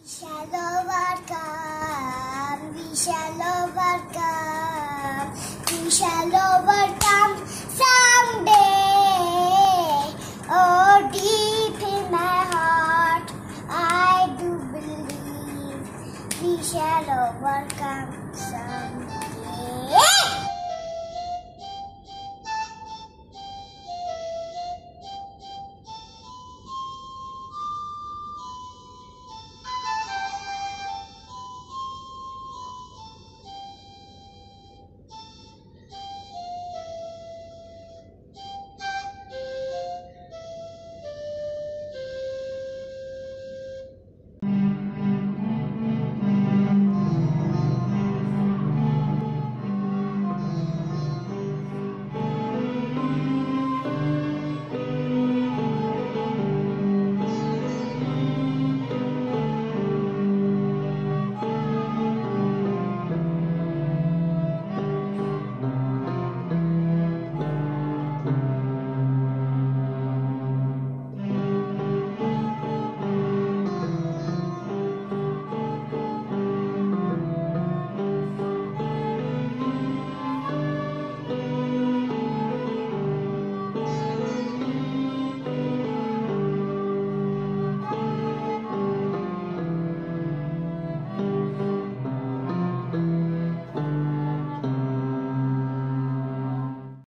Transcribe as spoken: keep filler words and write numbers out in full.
shall overcome, we shall overcome, we shall overcome someday. Oh, deep in my heart, I do believe we shall overcome someday.